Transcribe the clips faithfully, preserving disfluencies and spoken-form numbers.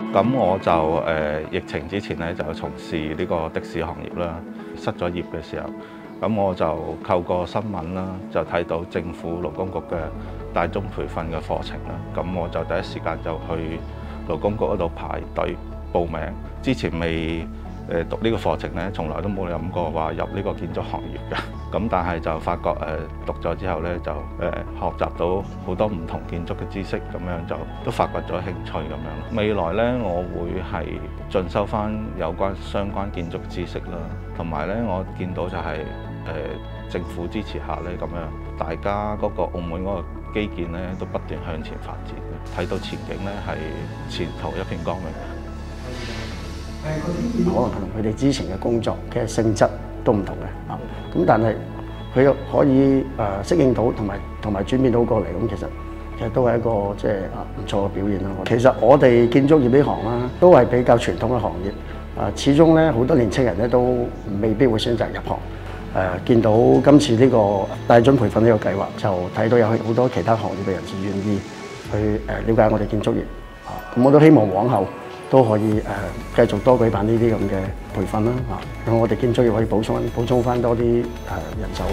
咁我就誒、呃、疫情之前咧就從事呢個的士行業啦，失咗業嘅時候，咁我就透過新聞啦，就睇到政府勞工局嘅大專培訓嘅課程啦，咁我就第一時間就去勞工局嗰度排隊報名。之前未誒讀呢個課程咧，從來都冇諗過話入呢個建築行業嘅。咁但係就發覺誒讀咗之後咧，就誒學習到好多唔同建築嘅知識，咁樣就都發掘咗興趣咁樣。未來咧，我會係進修翻有關相關建築知識啦，同埋咧我見到就係、是、誒、呃、政府支持下咧，咁樣大家嗰個澳門嗰個基建咧都不斷向前發展，睇到前景咧係前途一片光明嘅。 可能同佢哋之前嘅工作嘅性質都唔同嘅啊，咁但係佢可以誒適應到同埋同埋轉變到過嚟，咁其實其實都係一個即係啊唔錯嘅表現啦。其實我哋建築業呢行啦，都係比較傳統嘅行業，啊始終咧好多年青人咧都未必會選擇入行。誒見到今次呢個大專培訓呢個計劃，就睇到有好多其他行業嘅人士願意去誒了解我哋建築業，啊咁我都希望往後都可以誒、呃、繼續多舉辦呢啲咁嘅培訓啦，嚇、啊，咁我哋建築業可以補充補充翻多啲誒人手。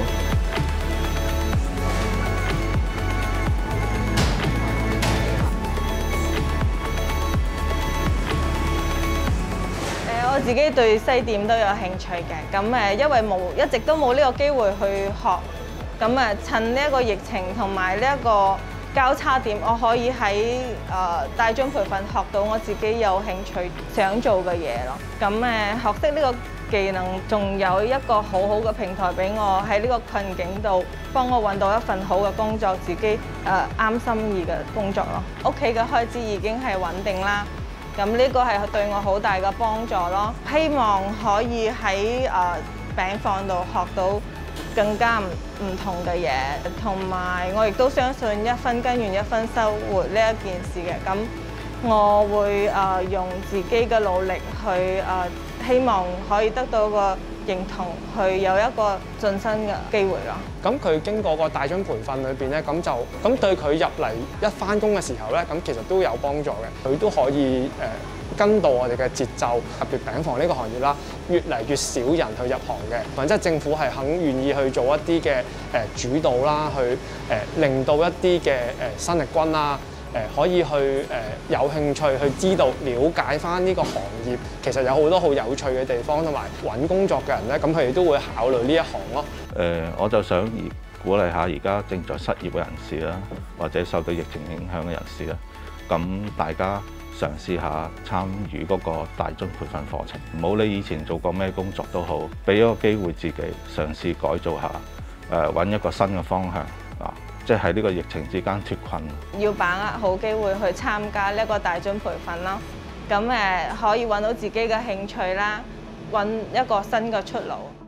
誒，我自己對西點都有興趣嘅，咁誒因為冇一直都冇呢個機會去學，咁誒趁呢一個疫情同埋呢一個交叉點，我可以喺誒大專培訓學到我自己有興趣想做嘅嘢咯。咁誒學識呢個技能，仲有一個好好嘅平台俾我喺呢個困境度幫我揾到一份好嘅工作，自己誒啱心意嘅工作咯。屋企嘅開支已經係穩定啦，咁呢個係對我好大嘅幫助咯。希望可以喺誒餅房度學到更加唔唔同嘅嘢，同埋我亦都相信一分耕耘一分收穫呢一件事嘅。咁我會誒、呃、用自己嘅努力去誒、呃，希望可以得到個認同，去有一個晉身嘅機會咯。 咁佢經過個大專培訓裏邊咧，咁就咁對佢入嚟一返工嘅時候咧，咁其實都有幫助嘅。佢都可以誒、呃跟到我哋嘅節奏，特別餅房呢個行業啦，越嚟越少人去入行嘅，或者政府係肯願意去做一啲嘅誒主導啦，去誒、呃、令到一啲嘅誒新力軍啦，誒、呃、可以去誒、呃、有興趣去知道、了解翻呢個行業，其實有好多好有趣嘅地方，同埋揾工作嘅人咧，咁佢哋都會考慮呢一行咯。 誒、呃，我就想鼓勵下而家正在失業嘅人士啦，或者受到疫情影響嘅人士啦，咁大家嘗試下參與嗰個大專培訓課程，唔好理以前做過咩工作都好，俾一個機會自己嘗試改造下，誒、呃、揾一個新嘅方向啊！即係喺呢個疫情之間脫困， 要把握好機會去參加呢一個大專培訓咯。咁誒可以揾到自己嘅興趣啦，揾一個新嘅出路。